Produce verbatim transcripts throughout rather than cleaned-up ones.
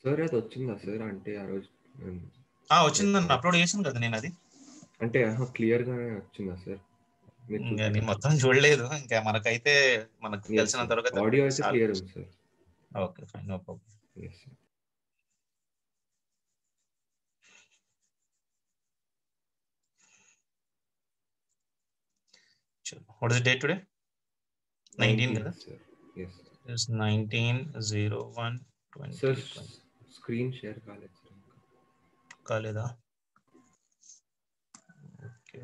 Sir అది వచ్చిందా sir? అంటే ఆ రోజు ఆ వచ్చిందండి, అప్లోడ్ చేసాను కదా నేను. అది అంటే క్లియర్ గానే వచ్చిందా సార్? ఇంకా నేను మొత్తం చూడలేదు, ఇంకా మనకైతే మనకు తెలిసినంత వరకు ఆడియో అయితే క్లియర్ ఉంది sir. Okay fine, no problem. Yes sir. What is the date today? nineteen కదా? sir. Yes. It's nineteen oh one twenty. Sir, screen share కాలేదు సార్. కాలేదా? ఓకే.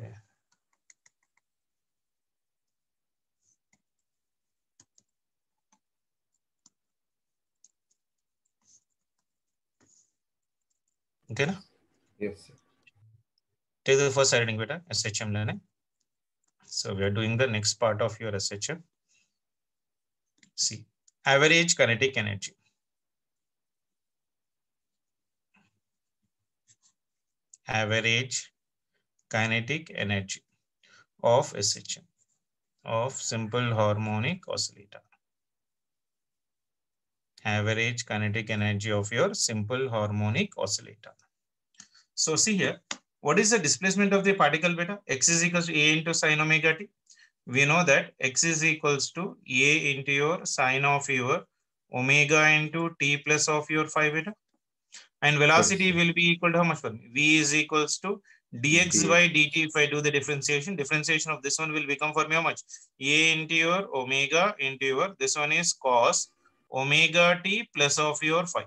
ఓకేనా? Yes sir. Take the first heading beta, S H M learning. So we are doing the next part of your S H M. See, average kinetic energy. Average kinetic energy of S H M, of simple harmonic oscillator. Average kinetic energy of your simple harmonic oscillator. So see here, what is the displacement of the particle beta? X is equals to A into sine omega t. We know that X is equals to A into your sine of your omega into t plus of your phi beta. And velocity yes, will be equal to how much for me? V is equals to dx D. by dt. If I do the differentiation, differentiation of this one will become for me how much? A into your omega into your, this one is cos omega t plus of your phi.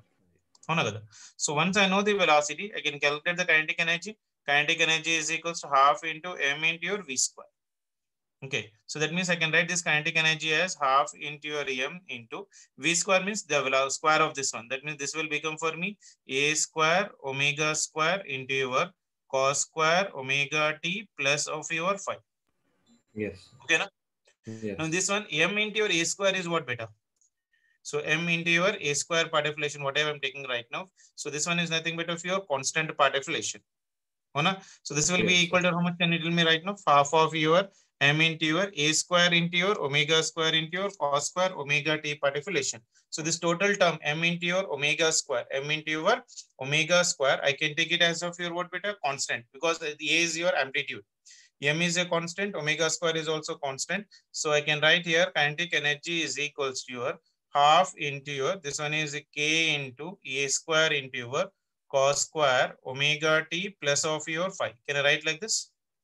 So once I know the velocity, I can calculate the kinetic energy. Kinetic energy is equals to half into m into your v square. Okay, so that means I can write this kinetic energy as half into your m into v square, means the square of this one. That means this will become for me a square omega square into your cos square omega t plus of your phi. Yes. Okay, na? Yes. Now this one m into your a square is what beta? So m into your a square part deflation, whatever I'm taking right now. So this one is nothing but of your constant part deflation. So this will yes, be equal to how much? Can you tell me right now? Half of your m into your a square into your omega square into your cos square omega t part deflation. So this total term m into your omega square, m into your omega square, I can take it as of your what beta? Constant, because the a is your amplitude. M is a constant, omega square is also constant. So I can write here kinetic energy is equals to your half into your, this one is k into a square into your cos square omega t plus of your phi. Can I write like this?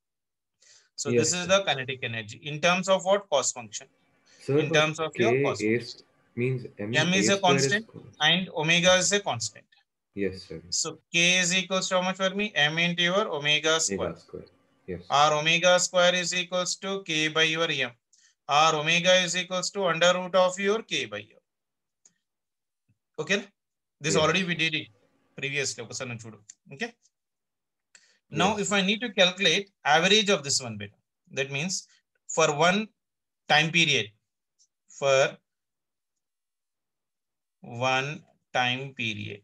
So yes, this is the kinetic energy in terms of what? Cos function. Sir, in terms of your cos function. Means m, m is a, a constant is and omega is a constant. Yes sir. So k is equals to how much for me? M into your omega square. Omega square. Yes. Our omega square is equals to k by your m. Our omega is equals to under root of your k by m. Okay, this yes, already we did it previously. Okay, now yes, if I need to calculate average of this one beta, that means for one time period, for one time period,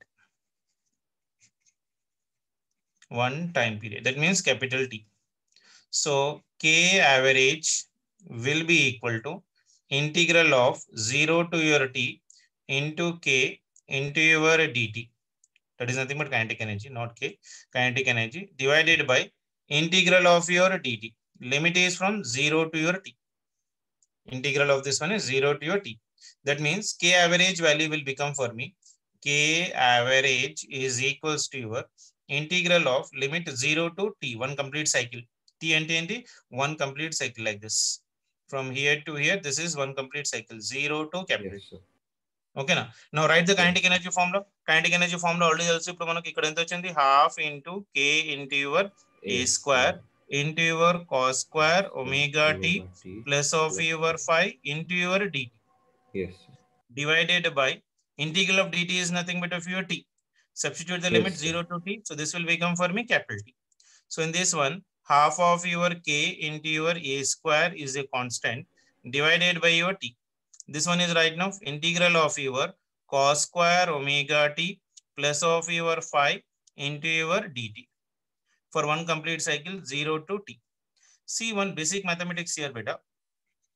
one time period, that means capital T. So k average will be equal to integral of zero to your t into k into your dt. That is nothing but kinetic energy, not k. Kinetic energy divided by integral of your dt. Limit is from zero to your t. Integral of this one is zero to your t. That means k average value will become for me, k average is equals to your integral of limit zero to t, one complete cycle. T and t and t, one complete cycle like this. From here to here, this is one complete cycle, zero to capital. Yes, okay na? Now write the kinetic energy formula. Kinetic energy formula already also ఇప్పుడు మనకి ఇక్కడ ఎంత వచ్చింది? half into k into your a square into your cos square omega t plus of your phi into your dt. Yes. Divided by integral of dt is nothing but of your t. Substitute the yes, limit zero to t. So this will become for me capital T. So in this one, half of your k into your a square is a constant divided by your t. This one is right now integral of your cos square omega t plus of your phi into your dt for one complete cycle zero to t. See one basic mathematics here beta.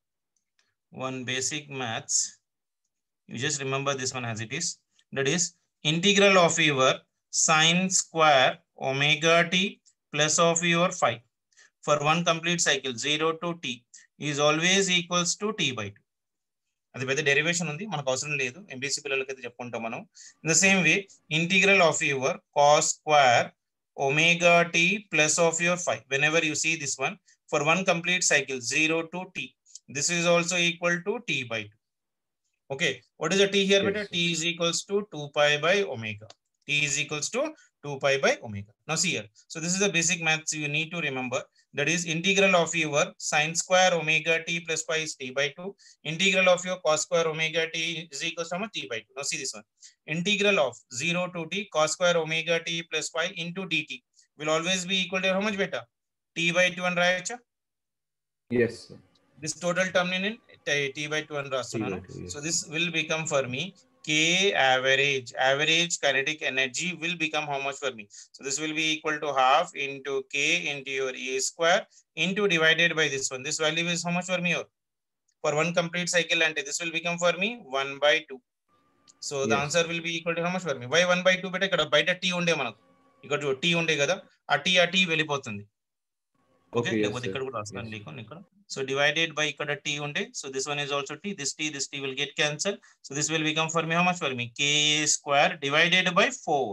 One basic maths. You just remember this one as it is. That is integral of your sine square omega t plus of your phi for one complete cycle zero to t is always equals to t by two. అది పెద్ద derivation ఉంది, మనకు అవసరం లేదు, MBC పిల్లలకి అయితే చెప్పుకుంటాం మనం. In the same way integral of your cos square omega t plus of your phi. Whenever you see this one for one complete cycle zero to t, this is also equal to t by two. Okay, what is the t here? Yes, Beta? T is equals to two pi by omega. T is equals to two pi by omega. Now see here. So this is the basic maths you need to remember. That is integral of your sine square omega t plus pi is t by two. Integral of your cos square omega t is equals to how much? T by two. Now see this one. Integral of zero to t cos square omega t plus pi into dt will always be equal to how much beta? T by two and right? yes, sir. This total term in t by two and rasunanu. Yes. So this will become for me k average. Average kinetic energy will become how much for me? So this will be equal to half into k into your a square into divided by this one. This value is how much for me? For one complete cycle, and this will become for me one by two. So the Yes. answer will be equal to how much for me? Why one by two? Beta ikkada baita t unde manaku ikkada t unde kada aa t aa t vellipotundi. Okay, లేకపోతే ఇక్కడ కూడా రాస్తాను నీకు ఇక్కడ. So divided by ikkada t unde, so this one is also t, this t, this t will get cancelled. So this will become for me how much for me? K square divided by four.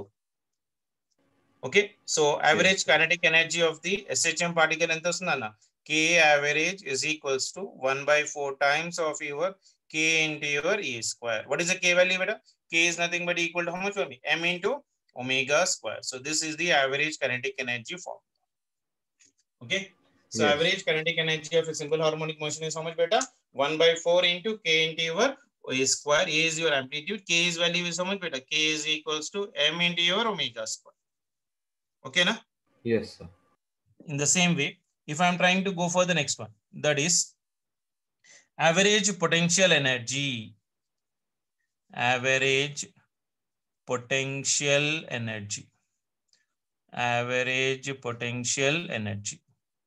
Okay, so average Yes, kinetic energy of the S H M particle ఎంత వస్తుందన్న? K average is equals to one by four times of your k into your a square. What is the k value beta? K is nothing but equal to how much for me? M into omega square. So this is the average kinetic energy form. Okay, so yes. average kinetic energy of a simple harmonic motion is how much beta? one by four into k into your a square. A is your amplitude, k is value is how much beta? K is equals to m into your omega square. Okay na? Yes, sir. In the same way, if I am trying to go for the next one, that is average potential energy. Average potential energy. Average potential energy.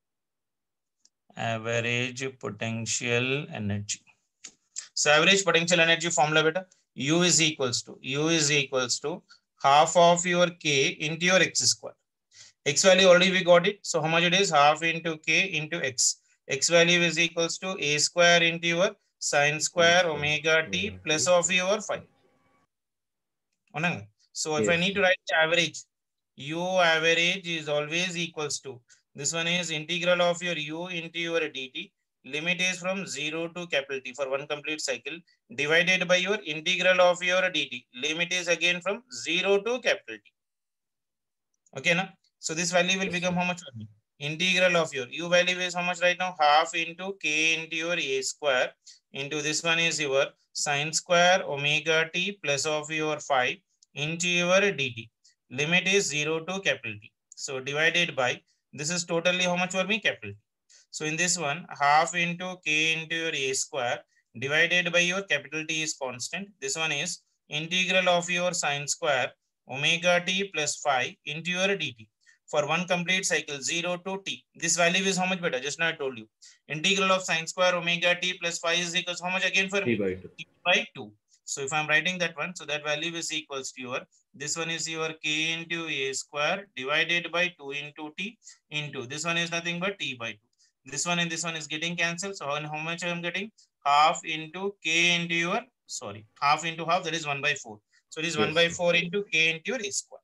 Average potential energy. So average potential energy formula beta, U is equals to U is equals to half of your k into your x square. X value already we got it. So how much it is? Half into k into x. X value is equals to a square into your sine square omega t plus of your phi. So if Yes, I need to write the average, U average is always equals to, this one is integral of your U into your dt. Limit is from zero to capital T for one complete cycle divided by your integral of your dt. Limit is again from zero to capital T. Okay, na? So this value will become how much for me? Integral of your U value is how much right now? Half into k into your a square into this one is your sine square omega t plus of your phi into your dt. Limit is zero to capital T. So divided by, this is totally how much for me? Capital T. So in this one, half into k into your a square divided by your capital T is constant. This one is integral of your sine square omega t plus phi into your dt for one complete cycle zero to t. This value is how much better? Just now I told you. Integral of sine square omega t plus phi is equals how much again for T me? by two. T by two. So if I'm writing that one, so that value is equals to your, this one is your k into a square divided by two into t into, this one is nothing but t by two. This one and this one is getting cancelled. So how much I am getting? Half into k into your, sorry, half into half, that is one by four. So it is yes, one by four into k into your a square.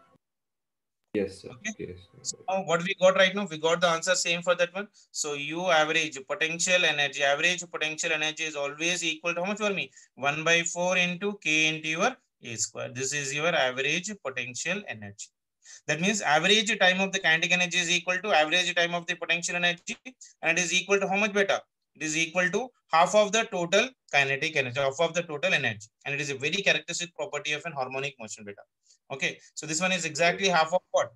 Yes, sir. Okay. Yes, sir. So now what we got right now, we got the answer same for that one. So U average potential energy, average potential energy is always equal to how much for me? one by four into k into your a square. This is your average potential energy. That means average time of the kinetic energy is equal to average time of the potential energy, and it is equal to how much beta? It is equal to half of the total kinetic energy, half of the total energy, and it is a very characteristic property of an harmonic motion beta. Okay, so this one is exactly half of what?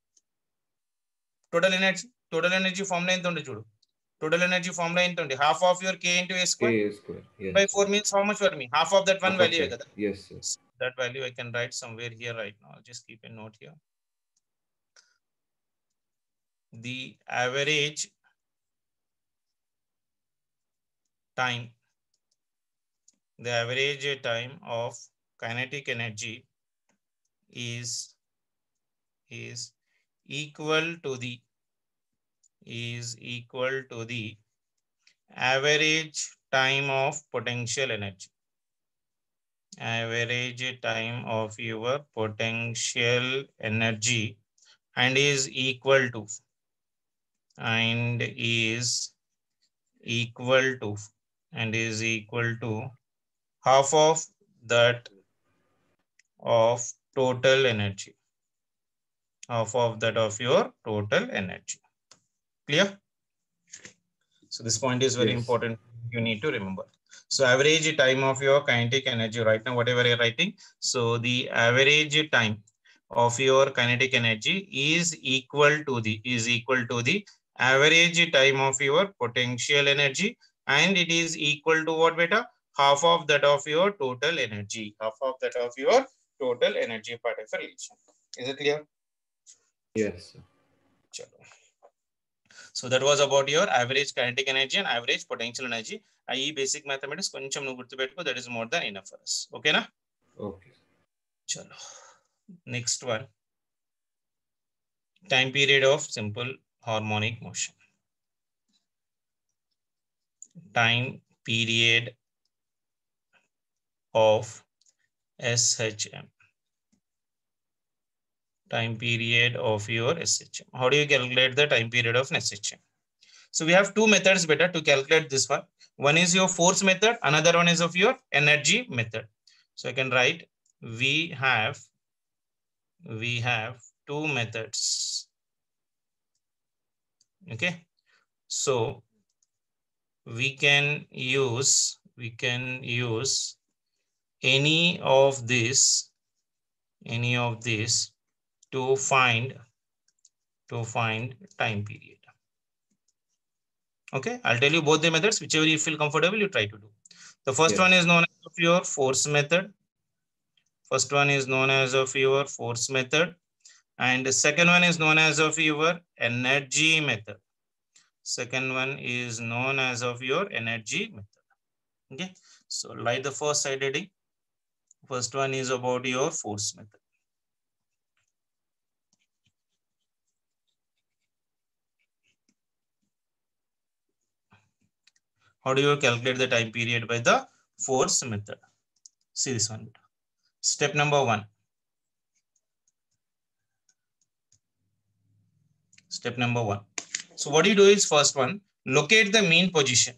Total energy. Total energy formula ఎంత ఉంది చూడు. Total energy formula ఎంత ఉంది? Half of your k into a square. K square. Yes. By four means how much for me? Half of that one Half value. that. Yes, sir. So that value I can write somewhere here right now. I'll just keep a note here. The average time, the average time of kinetic energy is is equal to the is equal to the average time of potential energy. Average time of your potential energy and is equal to and is equal to and is equal to half of that of total energy. Half of that of your total energy. Clear? So this point is very Yes. important. You need to remember. So average time of your kinetic energy right now, whatever you're writing. So the average time of your kinetic energy is equal to the is equal to the average time of your potential energy, and it is equal to what, beta? Half of that of your total energy. Half of that of your total energy part of relation. Is it clear? Yes, sir. Chalo. So that was about your average kinetic energy and average potential energy. I basic mathematics koncham nu gurtu pettuko, that is more than enough for us. Okay na? Okay. Chalo. Next one. Time period of simple harmonic motion. Time period of S H M. Time period of your S H M. How do you calculate the time period of S H M? So we have two methods better to calculate this one. One is your force method, another one is of your energy method. So I can write we have we have two methods. Okay, so we can use we can use any of this any of this to find to find time period. Okay, I'll tell you both the methods, whichever you feel comfortable, you try to do. The first Yes. one is known as of your force method. First one is known as of your force method, and the second one is known as of your energy method. Second one is known as of your energy method. Okay, so like the first side heading, first one is about your force method. How do you calculate the time period by the force method? See this one. Step number one. Step number one. So what you do is first one, locate the mean position.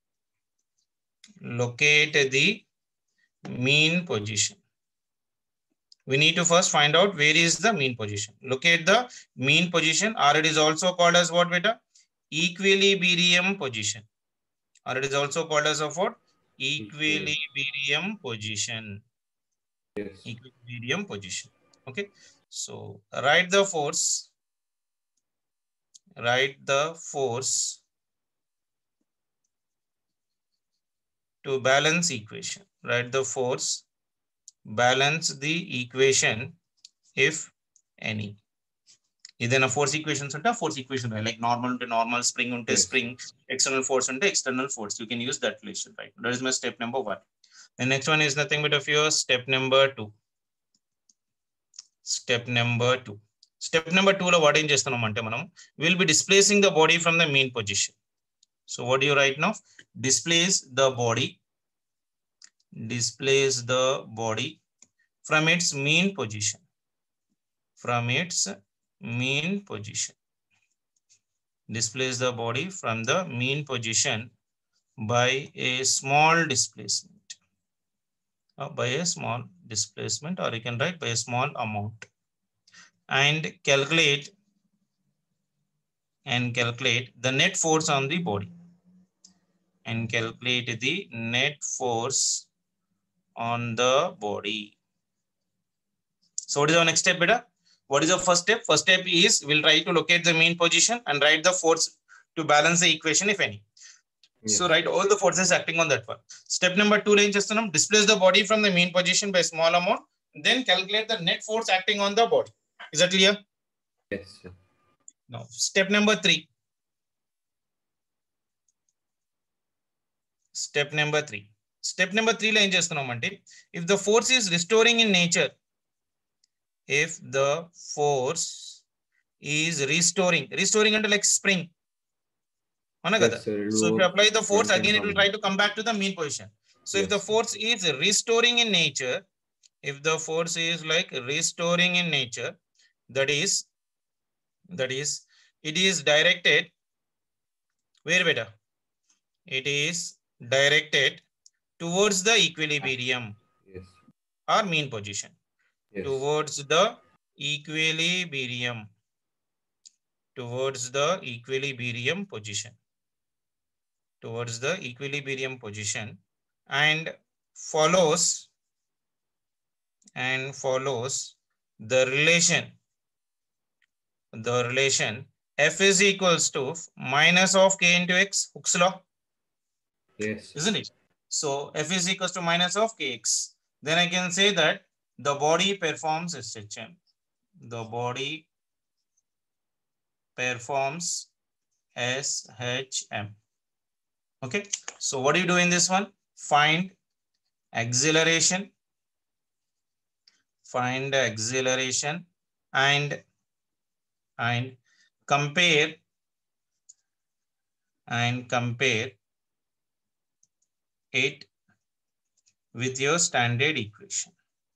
Locate the mean position. We need to first find out where is the mean position. Locate the mean position, or it is also called as what, beta? Equilibrium position. Or it is also called as of what? Equilibrium position. Yes. Equilibrium position. Okay. So write the force. Write the force to balance equation. Write the force, balance the equation if any. Either force equations unta force equation like normal to normal, spring unte Yes. spring, external force unte external force. You can use that relation, right? That is my step number one. The next one is nothing but of your step number two. Step number two. Step number two lo what em chestunam ante manam will be displacing the body from the mean position. So what do you write now? Displace the body. Displace the body from its mean position. From its mean position. Displace the body from the mean position by a small displacement. Uh, by a small displacement, or you can write by a small amount. And calculate and calculate the net force on the body. And calculate the net force on the body. So what is our next step, beta? What is the first step? First step is we'll try to locate the mean position and write the force to balance the equation if any. Yes. So write all the forces acting on that one. Step number two, displace the body from the mean position by small amount. Then calculate the net force acting on the body. Is that clear? Yes, sir. Now, step number three. Step number three. Step number three, if the force is restoring in nature, if the force is restoring, restoring under like spring. Yes, sir. So if you apply the force, Front and again it will come try back. to come back to the mean position. So if Yes, the sir. force is restoring in nature, if the force is like restoring in nature, that is, that is, it is directed, where better? It is directed towards the equilibrium Yes. or mean position. Yes. Towards the equilibrium. Towards the equilibrium position. Towards the equilibrium position and follows and follows the relation, the relation F is equals to minus of K into X, Hooke's law. Yes. Isn't it? So F is equals to minus of Kx. Then I can say that the body performs S H M. The body performs S H M. Okay. So what do you do in this one? Find acceleration. Find acceleration and and compare and compare it with your standard equation.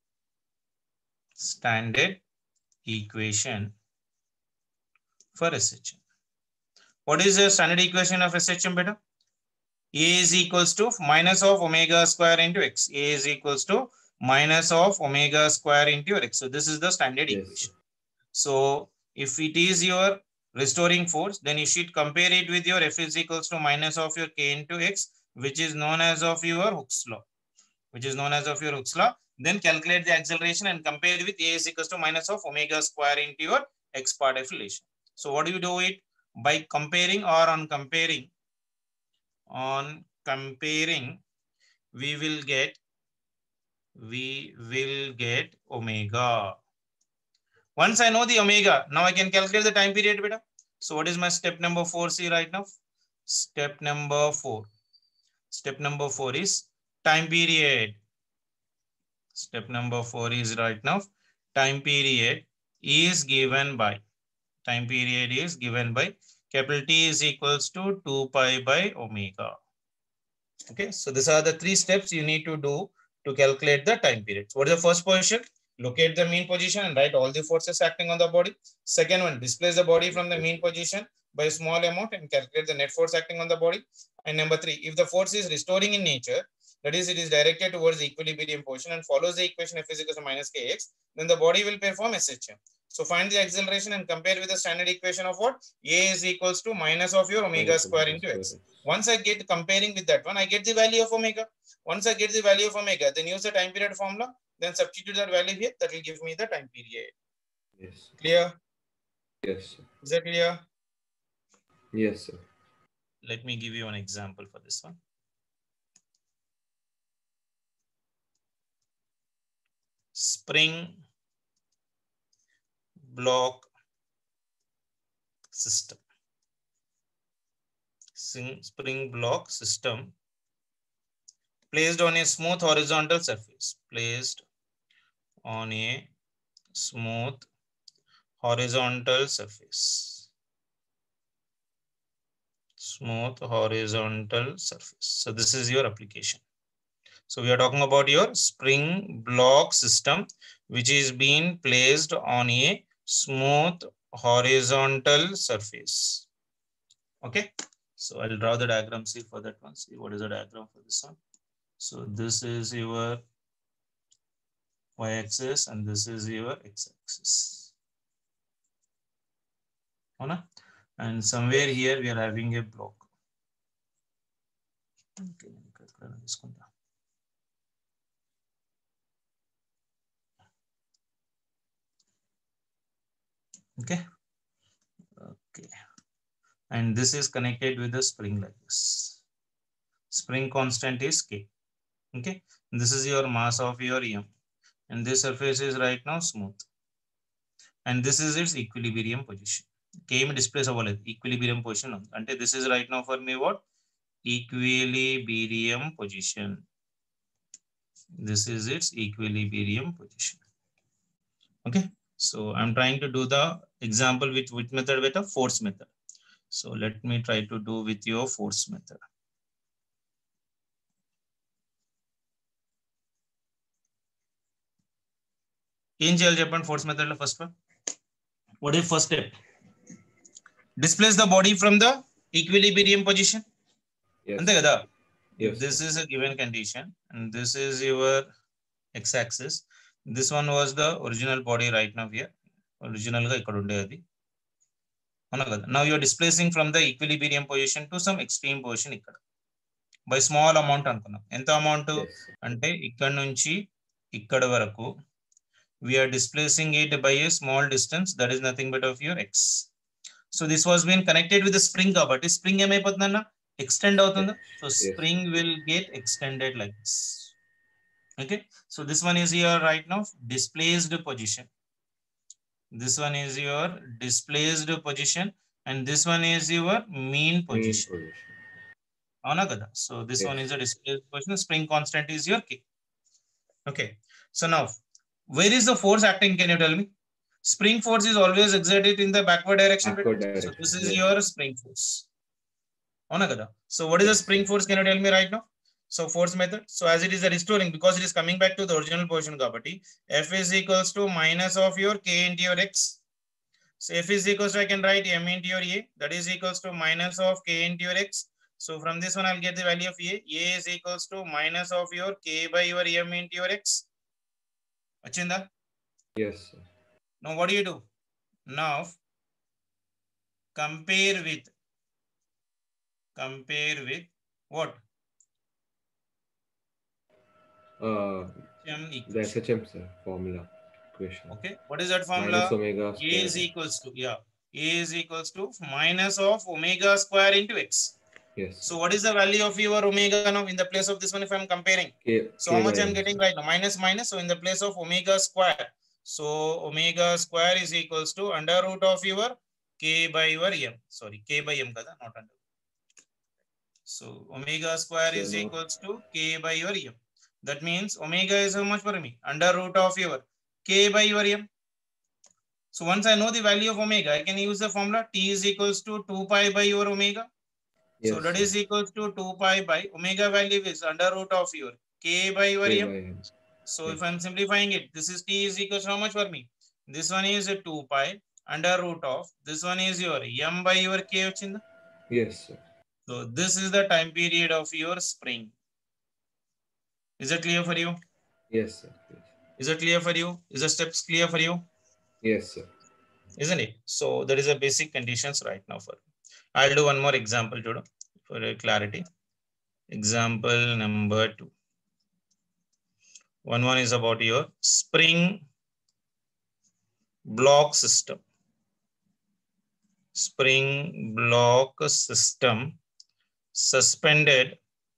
Standard equation for S H M. What is the standard equation of S H M beta? A is equals to minus of omega square into x. A is equals to minus of omega square into x. So this is the standard Yes, equation. sir. So if it is your restoring force, then you should compare it with your F is equals to minus of your K into X, which is known as of your Hooke's law, which is known as of your Hooke's law. Then calculate the acceleration and compare it with A is equals to minus of omega square into your X part of relation. So what do you do it? By comparing or on comparing, on comparing, we will get, we will get omega. Once I know the omega, now I can calculate the time period beta. So what is my step number four C right now? Step number four. Step number four is time period. Step number four is right now time period is given by, time period is given by capital T is equals to two pi by omega. Okay, so these are the three steps you need to do to calculate the time period. What is the first position? Locate the mean position and write all the forces acting on the body. Second one, displace the body from the mean position by a small amount and calculate the net force acting on the body. And number three, if the force is restoring in nature, that is, it is directed towards the equilibrium position and follows the equation F is equal to minus Kx, then the body will perform S H M. So find the acceleration and compare with the standard equation of what? A is equals to minus of your omega Minus square omega into square x. X. Once I get comparing with that one, I get the value of omega. Once I get the value of omega, then use the time period formula, then substitute that value here, that will give me the time period. Yes. Clear? Yes, sir. Is that clear? Yes, sir. Let me give you an example for this one. Spring block system. Spring block system placed on a smooth horizontal surface. Placed on a smooth horizontal surface. Smooth horizontal surface. So this is your application. So we are talking about your spring block system, which is being placed on a smooth horizontal surface. Okay. So I'll draw the diagram, see for that one. See what is the diagram for this one. So this is your y-axis and this is your x-axis. And somewhere here we are having a block. Okay. Okay. Okay. And this is connected with the spring like this. Spring constant is K. Okay. And this is your mass of your M. And this surface is right now smooth. And this is its equilibrium position. K displays over equilibrium position. And this is right now for me what? Equilibrium position. This is its equilibrium position. Okay. So I'm trying to do the example with which method? With a force method. So let me try to do with your force method. ఏం చేయాలి చెప్పండి force method లో first one what is first step displace the body from the equilibrium position అంతే కదా this is a given condition and this is your x axis this one was the original body right now here original గా ఇక్కడ ఉండేది అవునా కదా now you are displacing from the equilibrium position to some extreme position ఇక్కడ by small amount అనుకున్నాం ఎంత amount అంటే ఇక్కడ నుంచి ఇక్కడ వరకు we are displacing it by a small distance that is nothing but of your x so this was been connected with the spring kabatti spring em ayipothundanna extend avutunda so spring yes. will get extended like this okay so this one is your right now displaced position this one is your displaced position and this one is your mean position avuna kada so this yes. one is a displaced position spring constant is your k okay so now where is the force acting? Can you tell me? Spring force is always exerted in the backward direction. Backward direction. So this is yes. your spring force. So what is the spring force? Can you tell me right now? So force method. So as it is a restoring, because it is coming back to the original position, F is equals to minus of your K into your X. So F is equals to, I can write M into your A. That is equals to minus of K into your X. So from this one, I'll get the value of A. A is equals to minus of your K by your M into your X. Achinda? Yes. Sir. Now what do you do? Now compare with compare with what? Uh, the S H M sir formula equation. Okay. What is that formula? Minus omega square. A is equals to yeah. A is equals to minus of omega square into x. Yes. So what is the value of your omega now in the place of this one if I'm comparing? K, so K how much I'm M, getting sir. right now? Minus minus. So in the place of omega square. So omega square is equals to under root of your K by your M. Sorry, K by M kada, not under. So omega square so is no. equals to K by your M. That means omega is how much for me? Under root of your K by your M. So once I know the value of omega, I can use the formula T is equals to two pi by your omega. Yes, so that sir. is equals to two pi by omega value is under root of your K by your K M. by M. So yes. if I'm simplifying it, this is T is equals to how much for me? This one is a two pi under root of, this one is your M by your K. Yes, sir. So this is the time period of your spring. Is it clear for you? Yes, sir. Yes. Is it clear for you? Is the steps clear for you? Yes, sir. Isn't it? So there is a basic conditions right now for. I'll do one more example, Jodo, for clarity. Example number two. One one is about your spring block system. Spring block system suspended,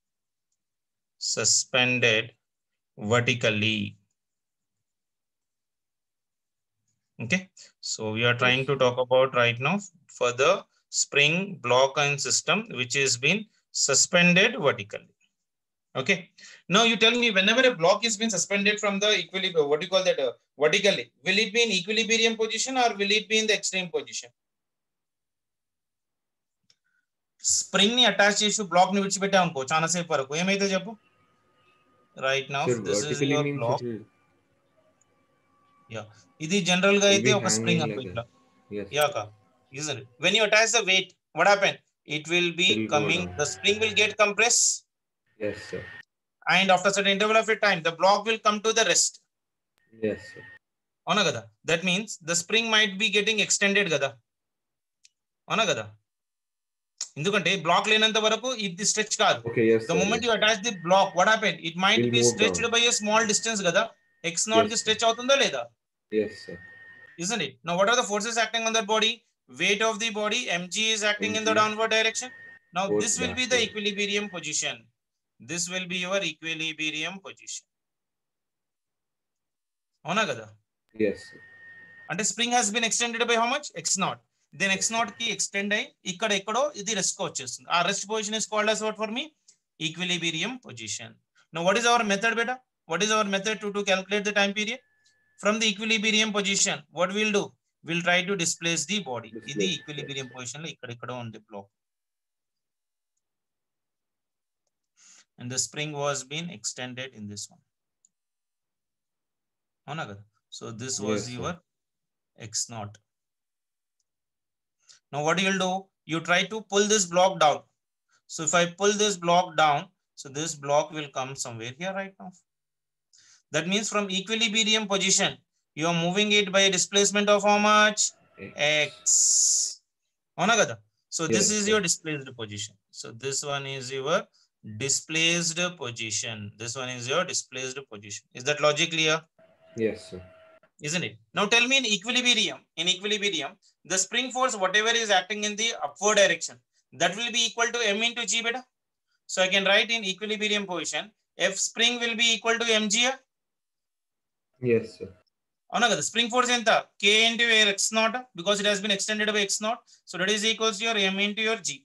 suspended vertically. Okay, so we are trying to talk about right now for the spring block and system which is been suspended vertically. Okay, now you tell me whenever a block is been suspended from the equilibrium, what do you call that uh, vertically, will it be in equilibrium position or will it be in the extreme position? Spring ni attach chesi block ni vidichi pettam anko chaana sepu varaku emaithe cheppu. Right now sir, this is your block. Yeah, ఇది general గా అయితే ఒక spring అనుకో ఇట్లా. Yeah ka, isn't it? When you attach the weight, what happen? It will be will coming, the spring will get compressed. Yes, sir. And after certain interval of a time, the block will come to the rest. Yes, sir. Avuna kada? That means the spring might be getting extended kada. Avuna kada? Endukante block lenanta varaku ఇది stretch kaadu. Okay, yes, the sir, moment yes, you attach the block, what happen? It might will be stretched down by a small distance kada. X naught yes, ki stretch avutunda leda? Yes, sir. Isn't it? Now, what are the forces acting on that body? Weight of the body, mg is acting mg. in the downward direction. Now, Both this will backward. be the equilibrium position. This will be your equilibrium position. Avuna kada? Yes, sir. And the spring has been extended by how much? X naught. Then X naught ki extend ayi ikkada ekkado idi rest ko vachestundu. Our rest position is called as what for me? Equilibrium position. Now, what is our method beta? What is our method to, to calculate the time period? From the equilibrium position, what we'll do? We'll try to displace the body. Displace, In the equilibrium yes. position, like on the block. And the spring was being extended in this one. So this was yes, your sir. X naught. Now what you'll do? You try to pull this block down. So if I pull this block down, so this block will come somewhere here right now. That means from equilibrium position, you are moving it by a displacement of how much? X. So yes, this is sir. Your displaced position. So this one is your displaced position. This one is your displaced position. Is that logic clear? Yes, sir. Isn't it? Now tell me in equilibrium, in equilibrium, the spring force, whatever is acting in the upward direction, that will be equal to M into G beta. So I can write in equilibrium position, F spring will be equal to mg. Yes, sir. The spring force is K into X naught because it has been extended by X naught. So that is equals to your M into your G.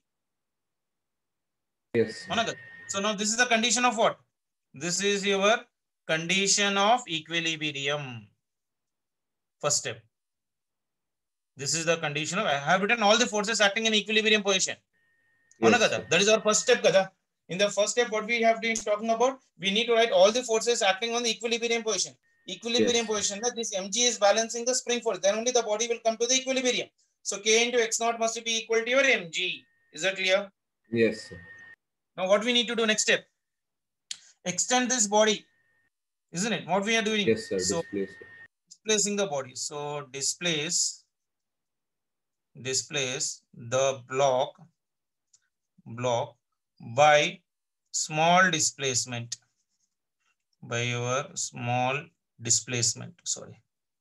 Yes. So now this is the condition of what? This is your condition of equilibrium. First step. This is the condition of, I have written all the forces acting in equilibrium position. Yes, that is our first step. Kada. In the first step, what we have been talking about, we need to write all the forces acting on the equilibrium position. Equilibrium yes. position, that this mg is balancing the spring force. Then only the body will come to the equilibrium. So K into X naught must be equal to your mg. Is that clear? Yes, sir. Now what we need to do next step? Extend this body. Isn't it? What we are doing? Yes, sir. So, displace. Displacing the body. So displace, displace the block, block by small displacement, by your small displacement, sorry.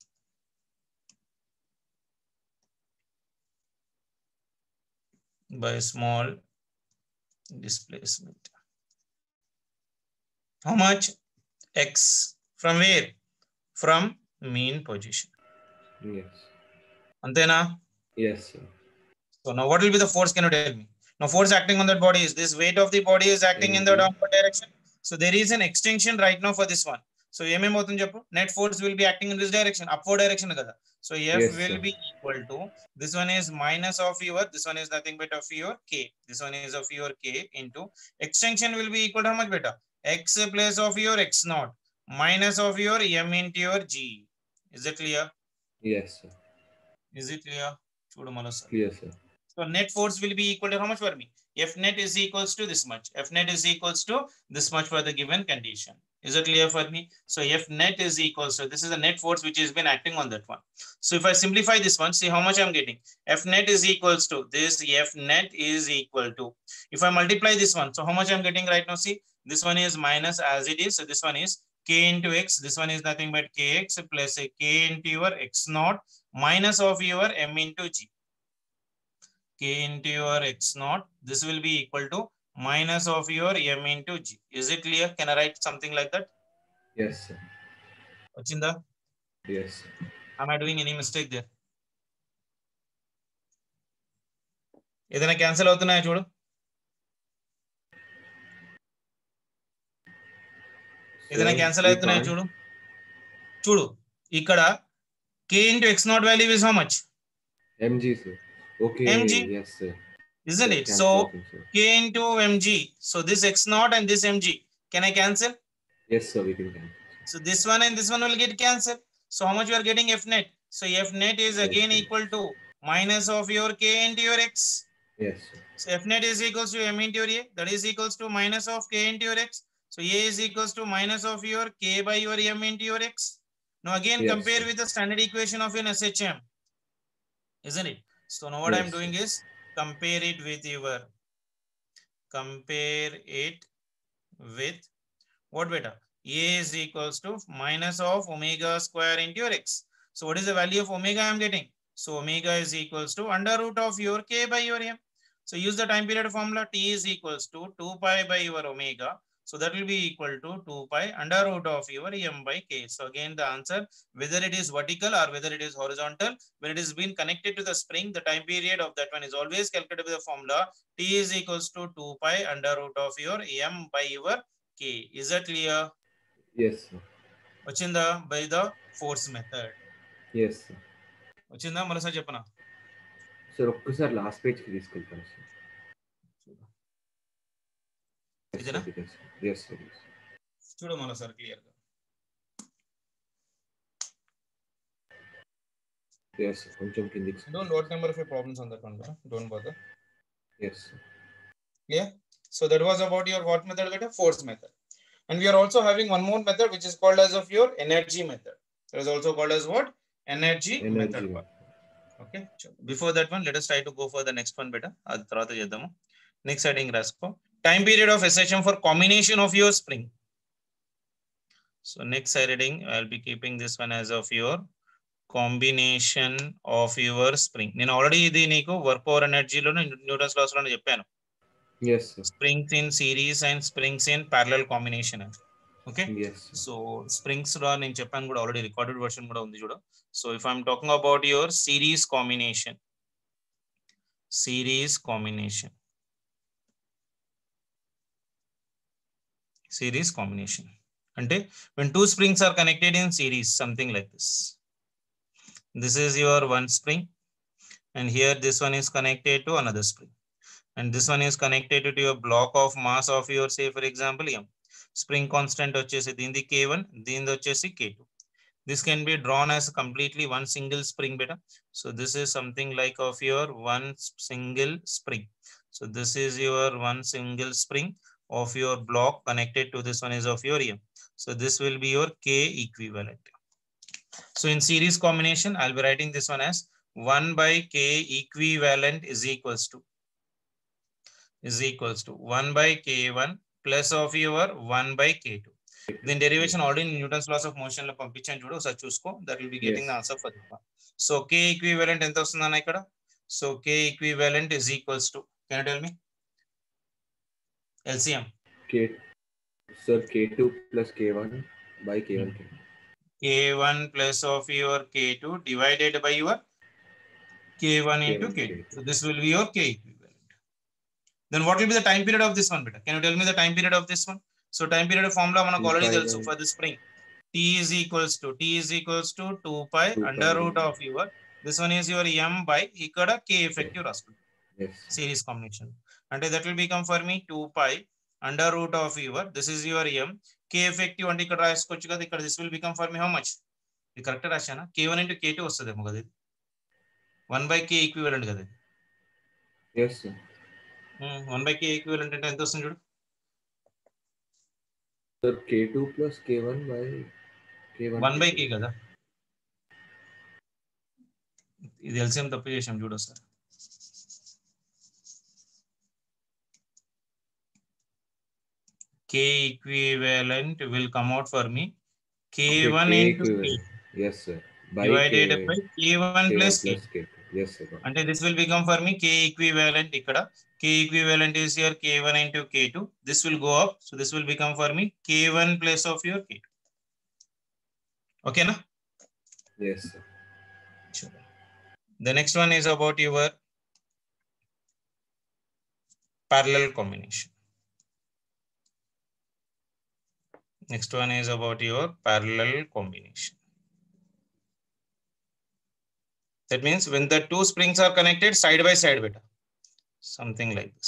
By small displacement. How much? X. From where? From mean position. Yes. Antena? Yes, sir. So now what will be the force? Can you tell me? Now force acting on that body is this weight of the body is acting mm-hmm. in the downward direction. So there is an extension right now for this one. So net force will be acting in this direction, upward direction. So F yes, will sir. Be equal to, this one is minus of your, this one is nothing but of your K. This one is of your K into, extension will be equal to how much beta? X plus of your X naught minus of your M into your G. Is it clear? Yes, sir. Is it clear? Clear, sir. So net force will be equal to how much for me? F net is equals to this much. F net is equals to this much for the given condition. Is it clear for me? So F net is equals to, this is the net force which has been acting on that one. So if I simplify this one, see how much I'm getting. F net is equals to, this F net is equal to, if I multiply this one, so how much I'm getting right now? See, this one is minus as it is. So this one is K into X. This one is nothing but K X plus a K into your X naught minus of your M into G. K into your X naught, this will be equal to minus of your M into G. Is it clear? Can I write something like that? Yes, sir. Achinda? Yes, sir. Am I doing any mistake there? Idana cancel avutunnayo chudu. Idana cancel avutunnayo chudu. Chudu. Ikkada K into X naught value is how much? Mg, sir. Okay. Mg. Yes, sir. Isn't it? So K into Mg. So this X naught and this Mg. Can I cancel? Yes, sir. We can cancel. So this one and this one will get cancelled. So how much you are getting F net? So F net is again yes, equal to minus of your K into your X. Yes, sir. So F net is equals to M into your A. That is equals to minus of K into your X. So A is equals to minus of your K by your M into your X. Now again yes, compare sir. With the standard equation of an S H M. Isn't it? So now what yes, I'm doing sir. Is compare it with your, compare it with what beta? A is equals to minus of omega square into your X. So what is the value of omega I'm getting? So omega is equals to under root of your K by your M. So use the time period formula. T is equals to two pi by your omega. So that will be equal to two pi under root of your M by K. So again the answer, whether it is vertical or whether it is horizontal, when it is been connected to the spring, the time period of that one is always calculated with the formula. T is equals to two pi under root of your M by your K. Is that clear? Yes, sir. వచ్చిందా by the force method? Yes sir. వచ్చిందా మరోసారి చెప్పనా? Sir ఒక్కసారి last page కి తీసుకెళ్తాను sir. ఇదేనా? yes sir. చూడు మరోసారి క్లియర్ గా. yes sir. కొంచెం కిందికి. Don't note number of your problems on that one, bro. Don't bother. yes sir. Yeah, so that was about your what method? Beta? Force method. And we are also having one more method which is called as of your energy method. It is also called as what? Energy, energy method. Okay, before that one, let us try to go for the next one. Beta, adi tarvata chedamu. Next heading rasko. Time period of S H M for combination of your spring. So next heading, I will be keeping this one as of your combination of your spring. నేను already ఇది నీకు work power ఎనర్జీలో Newton's laws లో చెప్పాను. yes sir. Springs in series and springs in parallel combination. Okay, yes sir. so springs లో నేను చెప్పాను కూడా ఆల్రెడీ రికార్డెడ్ వర్షన్ కూడా ఉంది చూడు. So if I'm talking about your series combination, series combination series combination అంటే when two springs are connected in series, something like this. This is your one spring and here this one is connected to another spring and this one is connected to your block of mass of your, say for example, m. Spring constant వచ్చేసి దీనిది k one, దీనిది వచ్చేసి k two. This can be drawn as completely one single spring beta. So this is something like of your one single spring. So this is your one single spring of your block connected to this one is of your m. So this will be your k equivalent. So in series combination, I'll be writing this one as one by k equivalent is equals to is equals to one by k one plus of your one by k two. Then derivation already in Newton's laws of motion lo పంపించాను చూడు, ఒకసారి చూసుకో. That will be getting yes. the answer for this one. So k equivalent ఎంత వస్తుందన్న ఇక్కడ? So k equivalent is equals to, can you tell me? L C M. K, sir, k two plus k one by k one. Hmm. k one plus of your k two divided by your k one into k two. So this will be your k equivalent. Then what will be the time period of this one, beta? Can you tell me the time period of this one? So time period formula manaku already telusu for the spring. T is equals to T is equals to two pi under root of your, this one is your m by ikkada k effective raskunna. Yes. Series combination. And that will become for me two pi under root of your, this is your m, k effective అంటే ఇక్కడ రాసుకోవచ్చు కదా. ఇక్కడ this will become for me how much? ఇది correct రాశానా? k one into k two వస్తదేమో కదా. ఇది one by k equivalent కదా. yes sir. one by k equivalent అంటే ఎంత వస్తుంది చూడు. sir k two plus k one by k one. one by k కదా. ఇది ఎల్సిఎం తప్పు చేశాం చూడు సార్. K equivalent will come out for me k one okay, into k. Yes sir. By divided k, by k one k plus k. k. Yes sir. And this will become for me k equivalent ikkada. K equivalent is here k one into k two. This will go up. So this will become for me k one plus of your k two. Okay na? Yes sir. Sure. The next one is about your parallel combination. Next one is about your parallel combination. That means when the two springs are connected side by side, beta, something like this.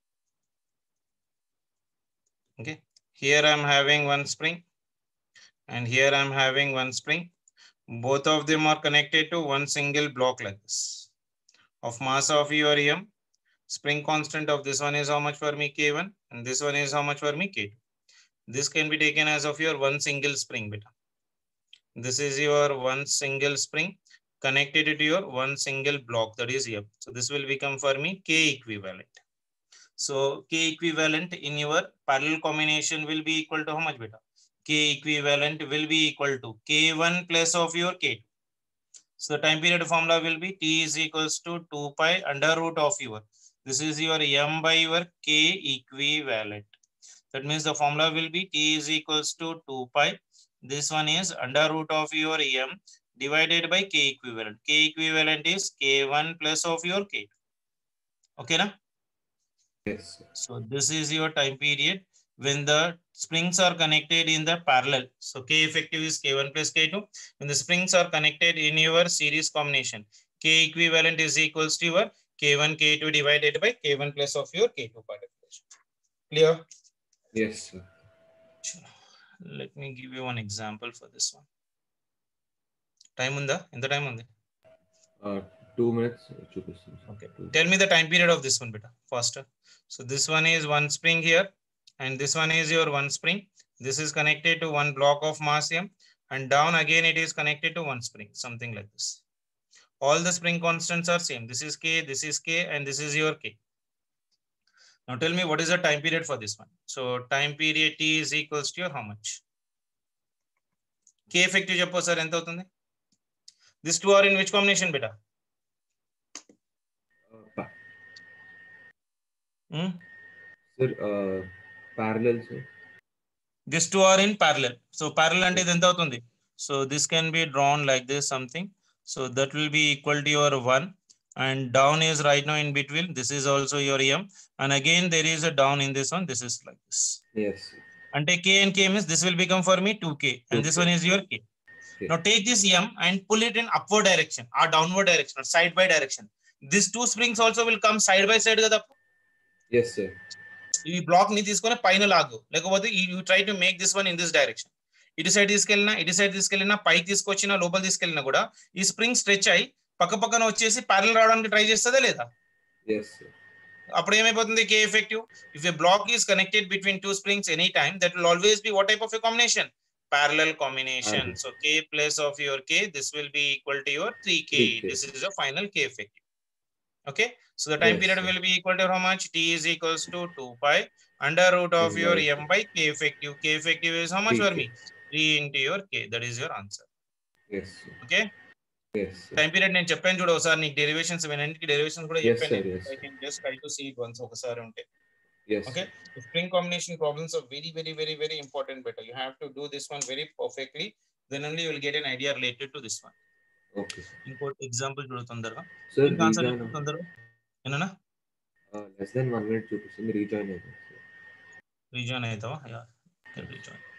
Okay, here I am having one spring and here I am having one spring. Both of them are connected to one single block like this of mass of your m. Spring constant of this one is how much for me? k one, and this one is how much for me? k two. This can be taken as of your one single spring beta. This is your one single spring connected to your one single block, that is here. So this will become for me k equivalent. So k equivalent in your parallel combination will be equal to how much beta? K equivalent will be equal to k one plus of your k two. So the time period formula will be T is equals to two pi under root of your, this is your m by your k equivalent. That means the formula will be T is equals to two pi. This one is under root of your m divided by k equivalent. K equivalent is k one plus of your k two. Okay na? Yes. So this is your time period. when the springs are connected in the parallel. So K effective is K one plus K two. When the springs are connected in your series combination, K equivalent is equals to your K one K two divided by K one plus of your K two particulation. Clear? Yes, sir. Let me give you one example for this one. Time unda? Inta time undi? Uh, two minutes. Okay. Tell me the time period of this one, beta. Faster. So this one is one spring here, and this one is your one spring. This is connected to one block of mass M, and down again it is connected to one spring, something like this. All the spring constants are same. This is K, this is K, and this is your K. Now tell me what is the time period for this one. So time period T is equals to your how much? K effective cheppo sir enta avutundi? These two are in which combination, beta? Uh, hmm? Sir, uh, parallel, sir. These two are in parallel. So parallel ante enta avutundi? So this can be drawn like this something. So that will be equal to your one, and down is right now in between. This is also your M, and again there is a down in this one. This is like this. Yes. And take K and K means this will become for me two K, and two K. This one is your K. Okay. Now take this M and pull it in upward direction or downward direction or side by direction. These two springs also will come side by side kada. Yes, sir. ఈ block ని తీసుకొని పైన లాగు, లేకపోతే you try to make this one in this direction. ఇటు side తీసుకెళ్ళినా ఇటు side తీసుకెళ్ళినా పైకి తీసుకొచ్చినా లోపల తీసుకెళ్ళినా కూడా ఈ స్ప్రింగ్ స్ట్రెచ్ అయ్యి పక్క పక్కన వచ్చేసి ప్యారల్ రావడానికి ట్రై చేస్తుందా లేదా? అప్పుడు ఏమైపోతుంది? K effective. If a block is connected between two springs any time, that will always be what type of a combination? Parallel combination. Uh-huh. So K plus of your K, this will be equal to your three K. three K. This is a final K effective. Okay. So the time yes, period sir. will be equal to how much? T is equals to two pi under root of your M by K effective. K effective is how much for me? three into your K. That is your answer. Yes. Sir. Okay. Yes. Sir. Time period నేను చెప్పాను చూడు ఒకసారి నీకు derivations వినండి, derivations కూడా చెప్పాను. I can just try to see it once ఒకసారి ఉంటే. Yes. Okay. The spring combination problems are very very very very important, better. You have to do this one very perfectly, then only you will get an idea related to this one. Okay. ఇంకో example చూడు తొందరగా. Sir, answer తొందరగా ఏనా? Less than one minute చూపిస్తుంది. Rejoin అవుతావా? Rejoin అవుతావా? Yeah rejoin.